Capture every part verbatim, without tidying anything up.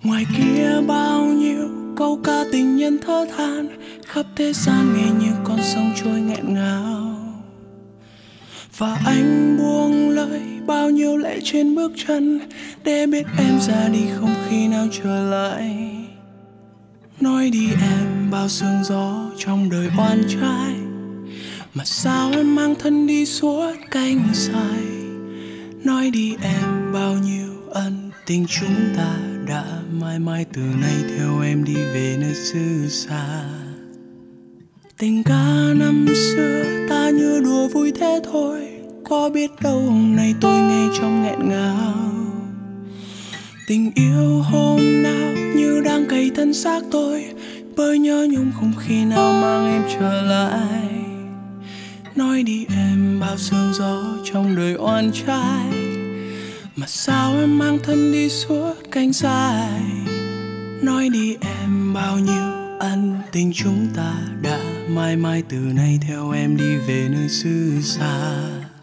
Ngoài kia bao nhiêu câu ca tình nhân thở than, khắp thế gian nghe như con sông trôi nghẹn ngào. Và anh buông lời bao nhiêu lệ trên bước chân, để biết em ra đi không khi nào trở lại. Nói đi em bao sương gió trong đời oan trái, mà sao em mang thân đi suốt cánh dài. Nói đi em bao nhiêu ân tình chúng ta đã mãi mãi từ nay theo em đi về nơi xứ xa. Tình ca năm xưa ta như đùa vui thế thôi, có biết đâu hôm nay tôi nghe trong nghẹn ngào. Tình yêu hôm nào như đang cày thân xác tôi, bởi nhớ nhung không khi nào mang em trở lại. Nói đi em bao sương gió trong đời oan trái, mà sao em mang thân đi suốt cánh dài. Nói đi em bao nhiêu ân tình chúng ta đã mãi mãi từ nay theo em đi về nơi xứ xa.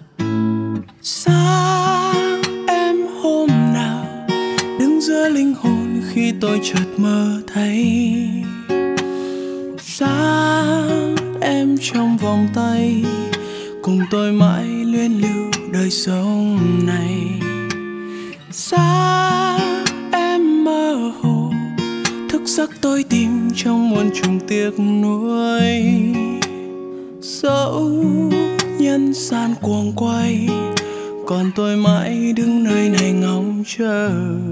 Sáng em hôm nào đứng giữa linh hồn khi tôi chợt mơ thấy. Sáng em trong vòng tay cùng tôi mãi luyến lưu đời sống này. Sáng em mơ hồ thức giấc tôi tìm trong muôn trùng tiếc nuối. Dẫu nhân gian cuồng quay, còn tôi mãi đứng nơi này ngóng chờ.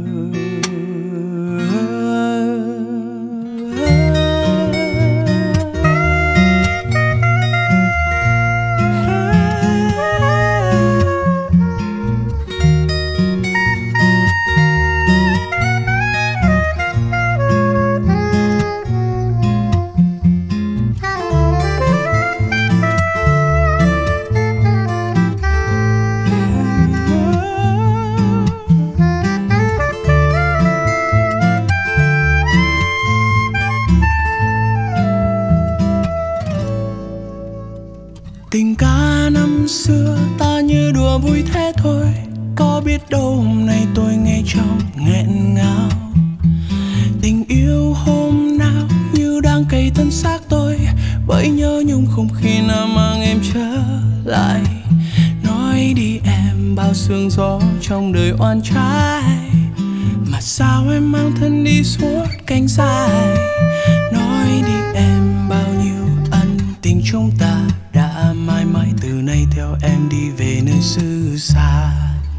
Tình ca năm xưa ta như đùa vui thế thôi, có biết đâu hôm nay tôi nghe trong nghẹn ngào. Tình yêu hôm nào như đang cày thân xác tôi, bởi nhớ nhung không khi nào mang em trở lại. Nói đi em bao sương gió trong đời oan trái, mà sao em mang thân đi suốt cánh dài. Nói đi em bao nhiêu ân tình chúng ta đã mãi mãi từ nay theo em đi về nơi xứ xa.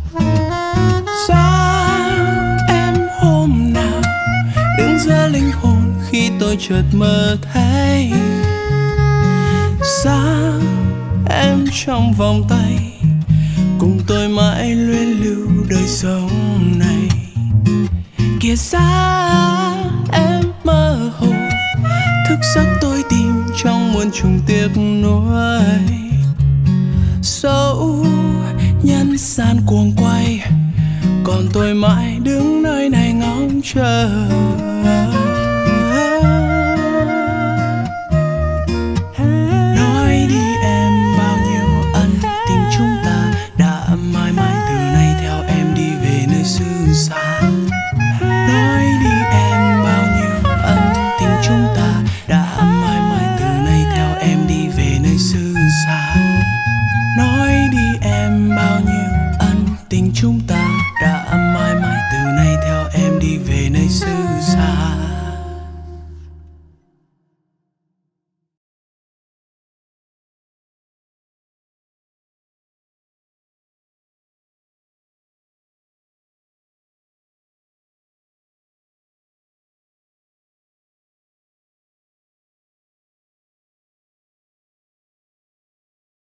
Sáng em hôm nào đứng giữa linh hồn khi tôi chợt mơ thấy. Sáng em trong vòng tay cùng tôi mãi luyến lưu đời sống này. Kìa sáng em mơ hồ thức giấc tôi tìm trong muôn trùng tiếc nuối. Dẫu nhân gian cuồng quay, còn tôi mãi đứng nơi này ngóng chờ.